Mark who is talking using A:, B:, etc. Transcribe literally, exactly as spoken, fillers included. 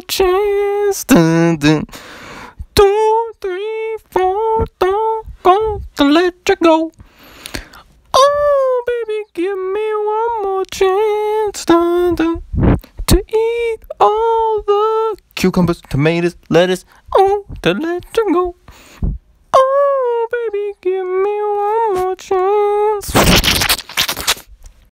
A: chance. Dun, dun. Two, three, four, don't go to let you go. Oh, baby, give me one more chance. Dun, dun. To eat all the cucumbers, tomatoes, lettuce, oh, to let you go.